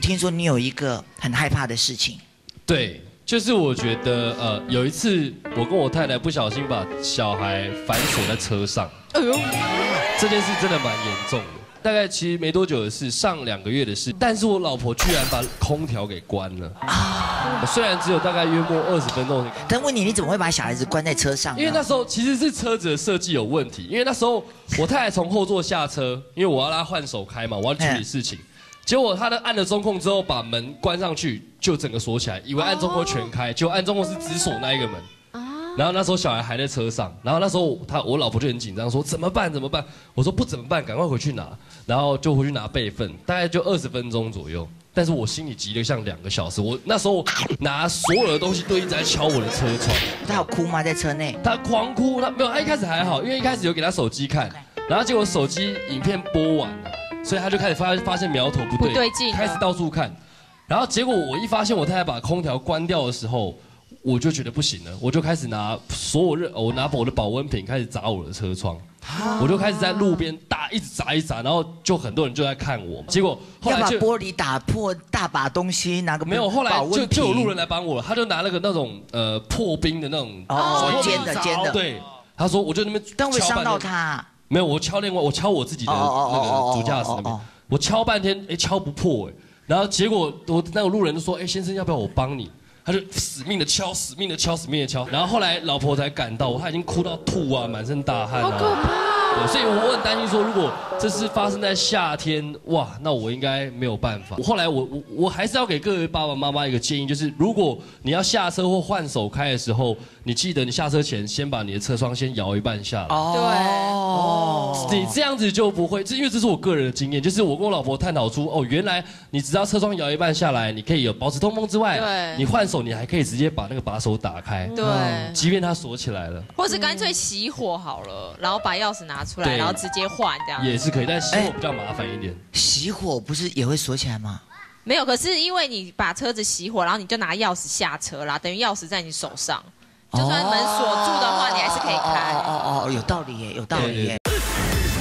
听说你有一个很害怕的事情。 对，就是我觉得有一次我跟我太太不小心把小孩反锁在车上，哎呦，这件事真的蛮严重的。大概其实没多久的事，上2个月的事，但是我老婆居然把空调给关了啊！虽然只有大概约莫20分钟， 但问你怎么会把小孩子关在车上？ 因为那时候其实是车子的设计有问题，因为那时候我太太从后座下车，因为我要让她换手开嘛，我要处理事情。结果他按了中控之后，把门关上去，就整个锁起来，以为按中控全开，结果按中控是只锁那一个门。然后那时候小孩还在车上，然后那时候我老婆就很紧张，说怎么办？我说不怎么办，赶快回去拿，然后就回去拿备份，大概就20分钟左右。但是我心里急得像2个小时，我那时候拿所有的东西都一直在敲我的车窗。 他有哭吗？在车内？ 他狂哭，没有，他一开始还好，因为一开始有给他手机看，然后结果手机影片播完了。所以他就开始发现苗头不对劲，开始到处看，然后结果我一发现我太太把空调关掉的时候，我就觉得不行了，我就开始拿我拿我的保温瓶开始砸我的车窗，我就开始在路边一直砸，然后就很多人就在看我，结果后来就要把玻璃打破，大把东西拿个没有，后来就有路人来帮我了，他就拿那种破冰的那种尖的， 对，他说我就那边但会伤到他。 没有，我敲我自己的那个主驾驶那边，我敲半天，敲不破然后结果那个路人就说，先生要不要我帮你？他就死命的敲，然后后来老婆才赶到，他已经哭到吐啊，满身大汗啊，好可怕。对，所以我很担心说，如果这是发生在夏天，哇，那我应该没有办法。后来我还是要给各位爸爸妈妈一个建议，就是如果你要下车或换手开的时候，你记得你下车前先把你的车窗先摇一半下来。对，你这样子就不会，因为这是我个人的经验，就是我跟我老婆探讨出，原来你只要车窗摇一半下来，你可以有保持通风之外，对，你换手你还可以直接把那个把手打开， 对， 即便它锁起来了， 或是干脆熄火好了，然后把钥匙拿出来，然后直接换这样也是可以，但熄火比较麻烦一点。 熄火不是也会锁起来吗？ 没有，可是因为你把车子熄火，然后你就拿钥匙下车啦，等于钥匙在你手上，就算门锁住的话，你还是可以开。 有道理耶，有道理耶。